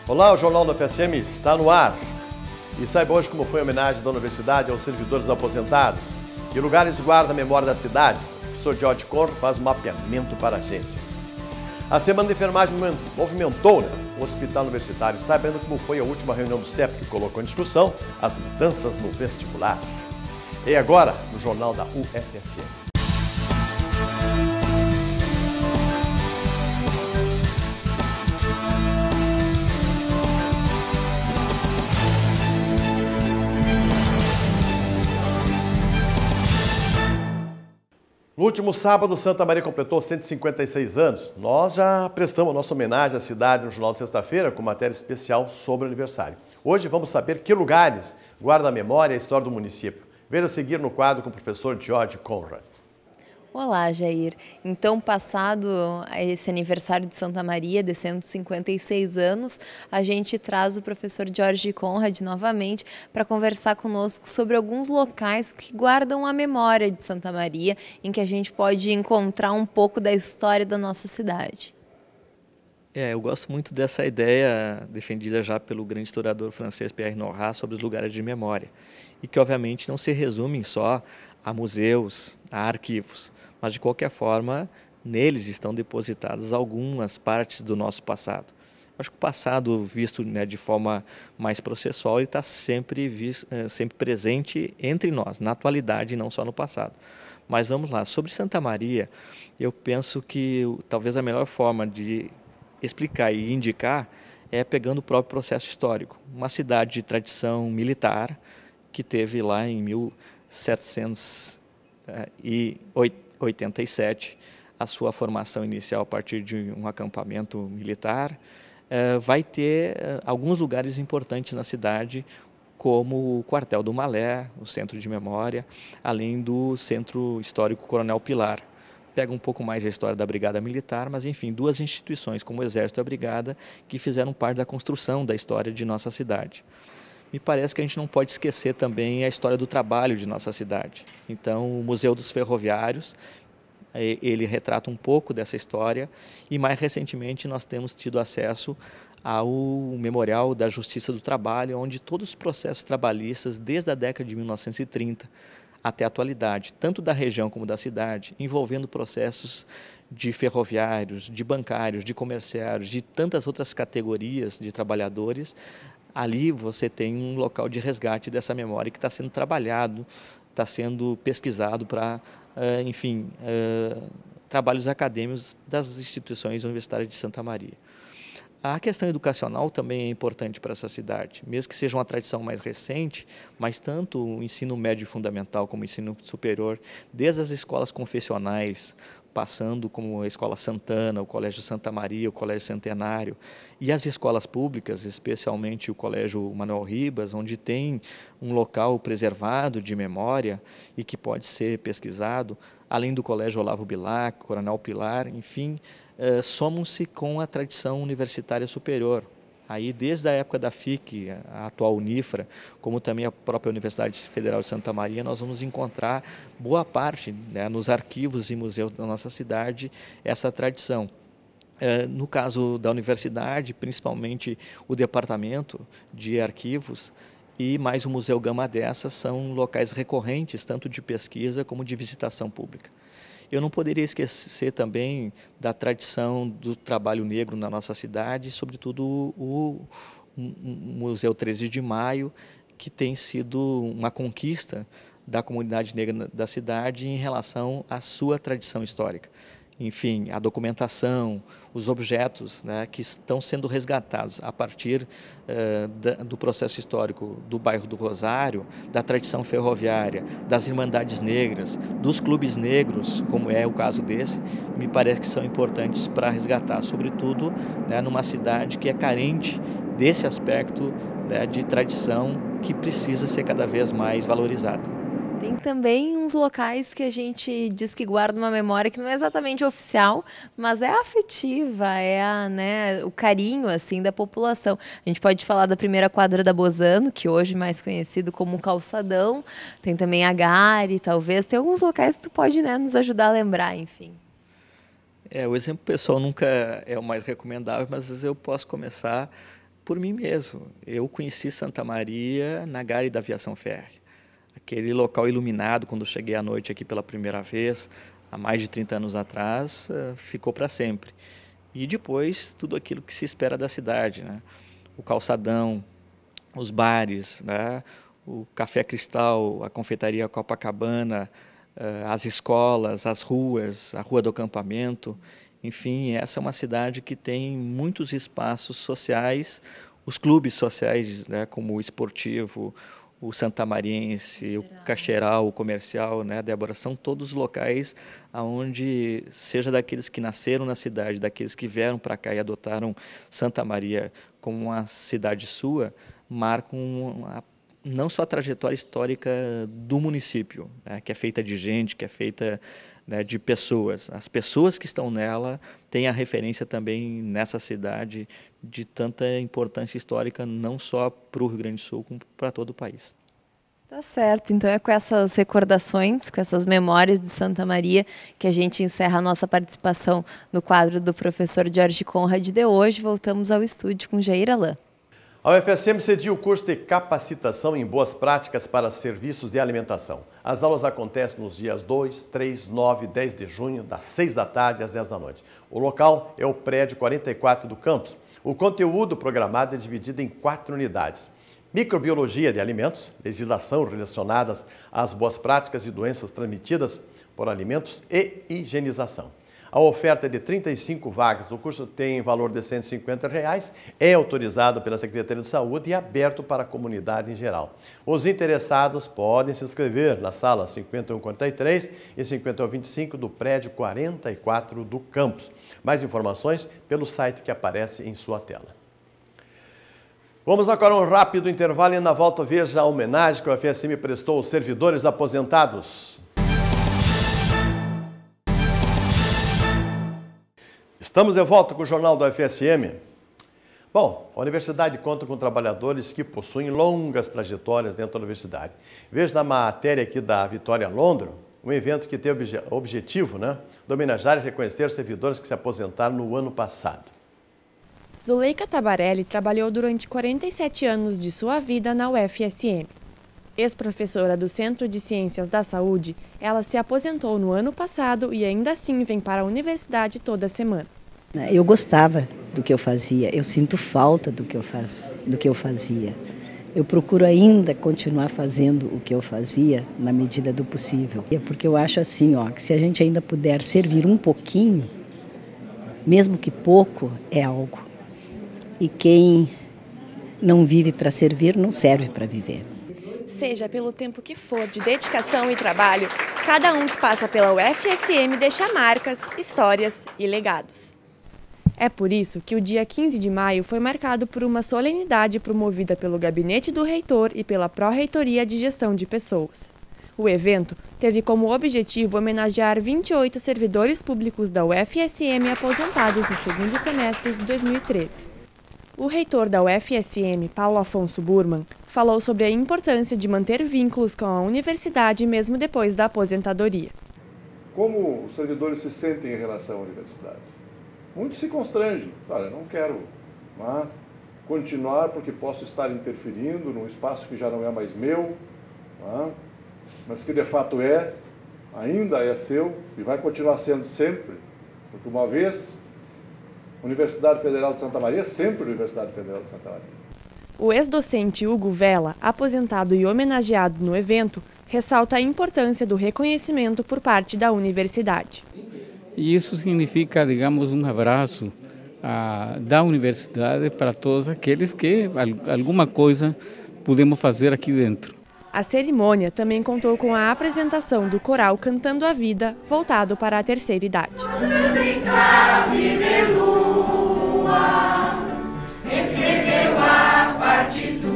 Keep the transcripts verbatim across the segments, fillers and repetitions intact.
Olá, o Jornal da F S M está no ar. E saiba hoje como foi a homenagem da universidade aos servidores aposentados. Que lugares guarda a memória da cidade? O professor George Conrad faz um mapeamento para a gente. A Semana de Enfermagem movimentou, né, o Hospital Universitário, sabendo como foi a última reunião do C E P, que colocou em discussão as mudanças no vestibular. E agora, no Jornal da U F S M. No último sábado, Santa Maria completou cento e cinquenta e seis anos. Nós já prestamos a nossa homenagem à cidade no Jornal de Sexta-feira com matéria especial sobre o aniversário. Hoje vamos saber que lugares guardam a memória e a história do município. Veja a seguir no quadro com o professor George Conrad. Olá, Jair. Então, passado esse aniversário de Santa Maria, de cento e cinquenta e seis anos, a gente traz o professor George Conrad novamente para conversar conosco sobre alguns locais que guardam a memória de Santa Maria, em que a gente pode encontrar um pouco da história da nossa cidade. É, eu gosto muito dessa ideia defendida já pelo grande historiador francês Pierre Nora sobre os lugares de memória, e que obviamente não se resumem só a museus, a arquivos, mas de qualquer forma neles estão depositadas algumas partes do nosso passado. Acho que o passado visto, né, de forma mais processual está sempre, visto, sempre presente entre nós, na atualidade e não só no passado. Mas vamos lá, sobre Santa Maria, eu penso que talvez a melhor forma de explicar e indicar é pegando o próprio processo histórico. Uma cidade de tradição militar que teve lá em mil setecentos e oitenta e sete a sua formação inicial a partir de um acampamento militar, vai ter alguns lugares importantes na cidade, como o quartel do Malé, o centro de memória, além do centro histórico Coronel Pilar. Pega um pouco mais a história da Brigada Militar, mas enfim, duas instituições como o Exército e a Brigada que fizeram parte da construção da história de nossa cidade. Me parece que a gente não pode esquecer também a história do trabalho de nossa cidade. Então, o Museu dos Ferroviários, ele retrata um pouco dessa história, e mais recentemente nós temos tido acesso ao Memorial da Justiça do Trabalho, onde todos os processos trabalhistas, desde a década de mil novecentos e trinta até a atualidade, tanto da região como da cidade, envolvendo processos de ferroviários, de bancários, de comerciários, de tantas outras categorias de trabalhadores. Ali você tem um local de resgate dessa memória que está sendo trabalhado, está sendo pesquisado para, uh, enfim, uh, trabalhos acadêmicos das instituições universitárias de Santa Maria. A questão educacional também é importante para essa cidade, mesmo que seja uma tradição mais recente, mas tanto o ensino médio fundamental como o ensino superior, desde as escolas confessionais, passando como a Escola Santana, o Colégio Santa Maria, o Colégio Centenário, e as escolas públicas, especialmente o Colégio Manuel Ribas, onde tem um local preservado de memória e que pode ser pesquisado, além do Colégio Olavo Bilac, Coronel Pilar, enfim, eh, somam-se com a tradição universitária superior. Aí, desde a época da F I C, a atual Unifra, como também a própria Universidade Federal de Santa Maria, nós vamos encontrar boa parte, né, nos arquivos e museus da nossa cidade essa tradição. É, no caso da universidade, principalmente o departamento de arquivos e mais o Museu Gama Dessa são locais recorrentes, tanto de pesquisa como de visitação pública. Eu não poderia esquecer também da tradição do trabalho negro na nossa cidade, sobretudo o, o Museu treze de maio, que tem sido uma conquista da comunidade negra da cidade em relação à sua tradição histórica. Enfim, a documentação, os objetos, né, que estão sendo resgatados a partir uh, da, do processo histórico do bairro do Rosário, da tradição ferroviária, das Irmandades Negras, dos clubes negros, como é o caso desse, me parece que são importantes para resgatar, sobretudo, né, numa cidade que é carente desse aspecto, né, de tradição que precisa ser cada vez mais valorizada. Tem também uns locais que a gente diz que guarda uma memória que não é exatamente oficial, mas é afetiva, é a, né, o carinho assim da população. A gente pode falar da primeira quadra da Bozano, que hoje é mais conhecido como Calçadão. Tem também a Gare, talvez. Tem alguns locais que tu pode, né, nos ajudar a lembrar, enfim. É, o exemplo pessoal nunca é o mais recomendável, mas às vezes eu posso começar por mim mesmo. Eu conheci Santa Maria na Gare da Aviação Férrea. Aquele local iluminado, quando eu cheguei à noite aqui pela primeira vez, há mais de trinta anos atrás, ficou para sempre. E depois, tudo aquilo que se espera da cidade, né? O calçadão, os bares, né? O Café Cristal, a confeitaria Copacabana, as escolas, as ruas, a Rua do Acampamento. Enfim, essa é uma cidade que tem muitos espaços sociais, os clubes sociais, né, como o esportivo, o santamariense, o caixeral, o comercial, né, Débora, são todos locais onde, seja daqueles que nasceram na cidade, daqueles que vieram para cá e adotaram Santa Maria como uma cidade sua, marcam uma, não só a trajetória histórica do município, né, que é feita de gente, que é feita, né, de pessoas. As pessoas que estão nela têm a referência também nessa cidade de tanta importância histórica, não só para o Rio Grande do Sul, como para todo o país. Tá certo, então é com essas recordações, com essas memórias de Santa Maria que a gente encerra a nossa participação no quadro do professor Jorge Conrad de hoje. Voltamos ao estúdio com Jair Alain. A U F S M cediu o curso de capacitação em boas práticas para serviços de alimentação. As aulas acontecem nos dias dois, três, nove e dez de junho, das seis da tarde às dez da noite. O local é o prédio quarenta e quatro do campus. O conteúdo programado é dividido em quatro unidades. Microbiologia de alimentos, legislação relacionadas às boas práticas e doenças transmitidas por alimentos e higienização. A oferta é de trinta e cinco vagas do curso tem valor de cento e cinquenta reais, é autorizado pela Secretaria de Saúde e aberto para a comunidade em geral. Os interessados podem se inscrever na sala cinquenta e um quarenta e três e cinquenta e um vinte e cinco do prédio quarenta e quatro do campus. Mais informações pelo site que aparece em sua tela. Vamos agora a um rápido intervalo e na volta veja a homenagem que a U F S M prestou aos servidores aposentados. Estamos de volta com o Jornal da U F S M. Bom, a universidade conta com trabalhadores que possuem longas trajetórias dentro da universidade. Veja na matéria aqui da Vitória Londro, um evento que tem o objetivo, né, de homenagear e reconhecer servidores que se aposentaram no ano passado. Zuleika Tabarelli trabalhou durante quarenta e sete anos de sua vida na U F S M. Ex-professora do Centro de Ciências da Saúde, ela se aposentou no ano passado e ainda assim vem para a universidade toda semana. Eu gostava do que eu fazia, eu sinto falta do que eu, faz, do que eu fazia. Eu procuro ainda continuar fazendo o que eu fazia na medida do possível. Porque eu acho assim, ó, que se a gente ainda puder servir um pouquinho, mesmo que pouco, é algo. E quem não vive para servir, não serve para viver. Seja pelo tempo que for de dedicação e trabalho, cada um que passa pela U F S M deixa marcas, histórias e legados. É por isso que o dia quinze de maio foi marcado por uma solenidade promovida pelo Gabinete do Reitor e pela Pró-Reitoria de Gestão de Pessoas. O evento teve como objetivo homenagear vinte e oito servidores públicos da U F S M aposentados no segundo semestre de dois mil e treze. O reitor da U F S M, Paulo Afonso Burman, falou sobre a importância de manter vínculos com a universidade mesmo depois da aposentadoria. Como os servidores se sentem em relação à universidade? Muitos se constrangem. Olha, eu não quero não é, continuar porque posso estar interferindo num espaço que já não é mais meu, não é, mas que de fato é, ainda é seu e vai continuar sendo sempre, porque uma vez... Universidade Federal de Santa Maria, sempre Universidade Federal de Santa Maria. O ex-docente Hugo Vela, aposentado e homenageado no evento, ressalta a importância do reconhecimento por parte da universidade. E isso significa, digamos, um abraço ah, da universidade para todos aqueles que alguma coisa podemos fazer aqui dentro. A cerimônia também contou com a apresentação do coral Cantando a Vida, voltado para a terceira idade. Escreveu a partitura,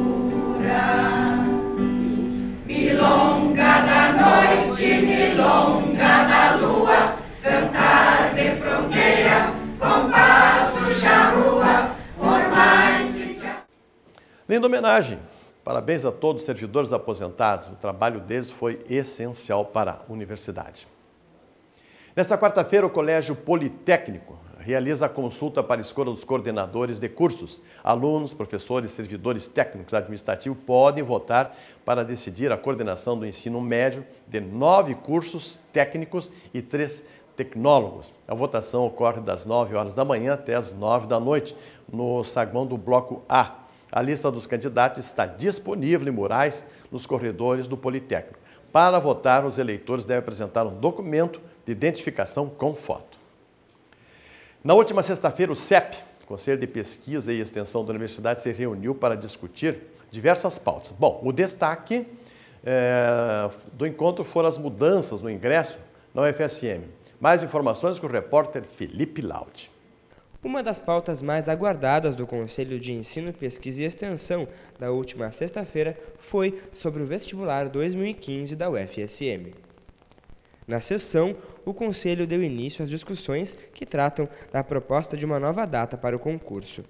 milonga da noite, milonga da lua, cantar de fronteira, compasso charrua, por mais que... Linda homenagem. Parabéns a todos os servidores aposentados. O trabalho deles foi essencial para a universidade. Nesta quarta-feira, o Colégio Politécnico realiza a consulta para a escolha dos coordenadores de cursos. Alunos, professores, servidores técnicos administrativos podem votar para decidir a coordenação do ensino médio de nove cursos técnicos e três tecnólogos. A votação ocorre das nove horas da manhã até as nove da noite, no saguão do Bloco A. A lista dos candidatos está disponível em murais nos corredores do Politécnico. Para votar, os eleitores devem apresentar um documento de identificação com foto. Na última sexta-feira, o C E P, Conselho de Pesquisa e Extensão da Universidade, se reuniu para discutir diversas pautas. Bom, o destaque é, do encontro foram as mudanças no ingresso na U F S M. Mais informações com o repórter Felipe Laude. Uma das pautas mais aguardadas do Conselho de Ensino, Pesquisa e Extensão da última sexta-feira foi sobre o vestibular dois mil e quinze da U F S M. Na sessão, o Conselho deu início às discussões que tratam da proposta de uma nova data para o concurso.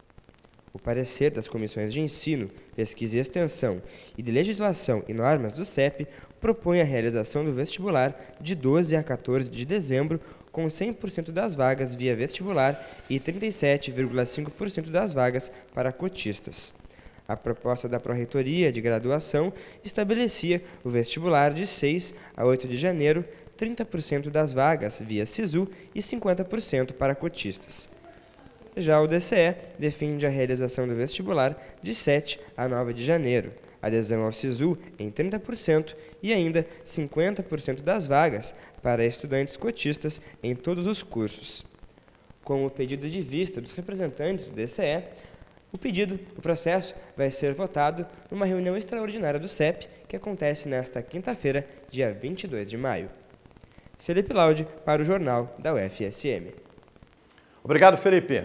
O parecer das comissões de Ensino, Pesquisa e Extensão e de Legislação e Normas do C E P propõe a realização do vestibular de doze a quatorze de dezembro, com cem por cento das vagas via vestibular e trinta e sete vírgula cinco por cento das vagas para cotistas. A proposta da Pró-Reitoria de Graduação estabelecia o vestibular de seis a oito de janeiro, trinta por cento das vagas via SISU e cinquenta por cento para cotistas. Já o D C E defende a realização do vestibular de sete a nove de janeiro, adesão ao SISU em trinta por cento e ainda cinquenta por cento das vagas para estudantes cotistas em todos os cursos. Com o pedido de vista dos representantes do D C E, o pedido, o processo, vai ser votado numa reunião extraordinária do C E P, que acontece nesta quinta-feira, dia vinte e dois de maio. Felipe Laude, para o Jornal da U F S M. Obrigado, Felipe.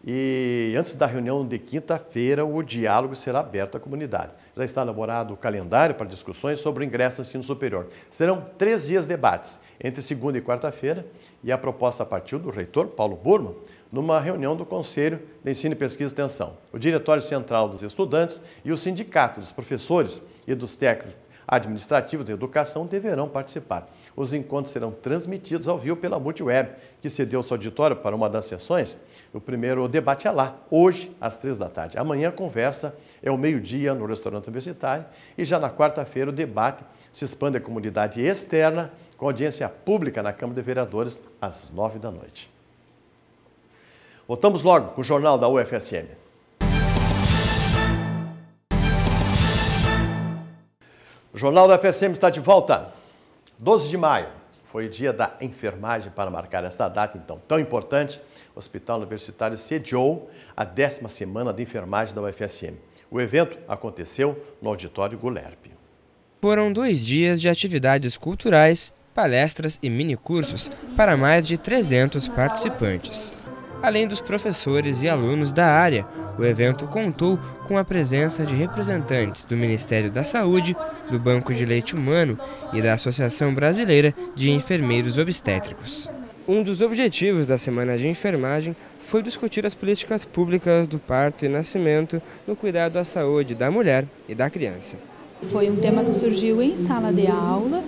E antes da reunião de quinta-feira, o diálogo será aberto à comunidade. Já está elaborado o calendário para discussões sobre o ingresso no ensino superior. Serão três dias de debates, entre segunda e quarta-feira, e a proposta partiu do reitor, Paulo Burman, numa reunião do Conselho de Ensino, Pesquisa e Extensão. O Diretório Central dos Estudantes e o Sindicato dos Professores e dos Técnicos Administrativos de Educação deverão participar. Os encontros serão transmitidos ao vivo pela Multiweb, que cedeu seu auditório para uma das sessões. O primeiro debate é lá, hoje, às três da tarde. Amanhã a conversa é ao meio-dia no restaurante universitário e já na quarta-feira o debate se expande à comunidade externa com audiência pública na Câmara de Vereadores às nove da noite. Voltamos logo com o Jornal da U F S M. O Jornal da U F S M está de volta. doze de maio foi o dia da enfermagem. Para marcar essa data, então, tão importante, o Hospital Universitário sediou a décima semana de enfermagem da U F S M. O evento aconteceu no Auditório Gulerp. Foram dois dias de atividades culturais, palestras e minicursos para mais de trezentos participantes. Além dos professores e alunos da área, o evento contou com a presença de representantes do Ministério da Saúde, do Banco de Leite Humano e da Associação Brasileira de Enfermeiros Obstétricos. Um dos objetivos da Semana de Enfermagem foi discutir as políticas públicas do parto e nascimento no cuidado à saúde da mulher e da criança. Foi um tema que surgiu em sala de aula,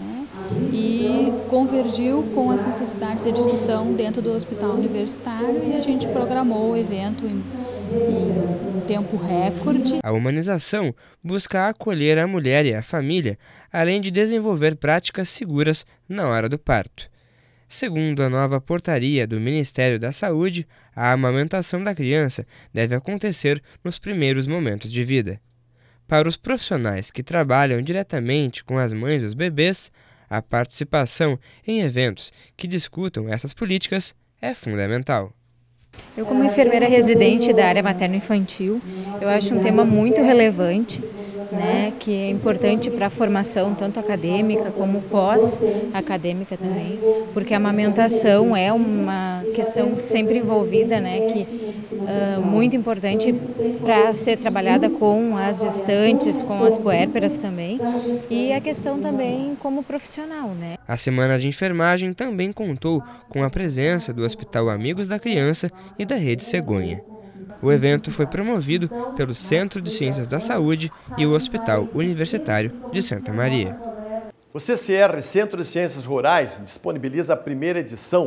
e convergiu com as necessidades de discussão dentro do hospital universitário e a gente programou o evento em, em tempo recorde. A humanização busca acolher a mulher e a família, além de desenvolver práticas seguras na hora do parto. Segundo a nova portaria do Ministério da Saúde, a amamentação da criança deve acontecer nos primeiros momentos de vida. Para os profissionais que trabalham diretamente com as mães dos bebês, a participação em eventos que discutam essas políticas é fundamental. Eu, como enfermeira residente da área materno-infantil, eu acho um tema muito relevante, né, que é importante para a formação tanto acadêmica como pós-acadêmica também, porque a amamentação é uma questão sempre envolvida, né, que uh, muito importante para ser trabalhada com as gestantes, com as puérperas também, e a questão também como profissional, né. A Semana de Enfermagem também contou com a presença do Hospital Amigos da Criança e da Rede Cegonha. O evento foi promovido pelo Centro de Ciências da Saúde e o Hospital Universitário de Santa Maria. O C C R, Centro de Ciências Rurais, disponibiliza a primeira edição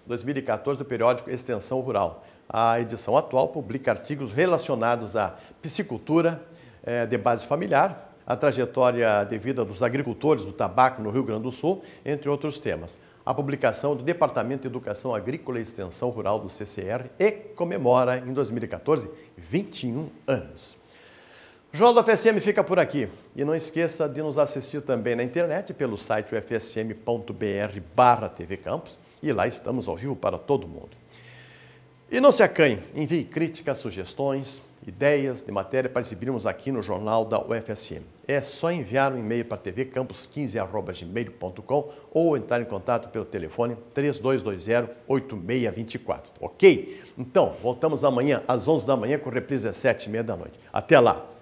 dois mil e quatorze do periódico Extensão Rural. A edição atual publica artigos relacionados à piscicultura eh, de base familiar, a trajetória de vida dos agricultores do tabaco no Rio Grande do Sul, entre outros temas. A publicação do Departamento de Educação Agrícola e Extensão Rural do C C R e comemora, em dois mil e quatorze, vinte e um anos. O Jornal do F S M fica por aqui. E não esqueça de nos assistir também na internet pelo site u f s m ponto b r barra T V Campus, e lá estamos ao vivo para todo mundo. E não se acanhe, envie críticas, sugestões, ideias de matéria para exibirmos aqui no Jornal da U F S M. É só enviar um e-mail para t v campus quinze arroba gmail ponto com ou entrar em contato pelo telefone três dois dois zero, oito seis dois quatro, ok? Então, voltamos amanhã às onze da manhã com reprise às sete e meia da noite. Até lá!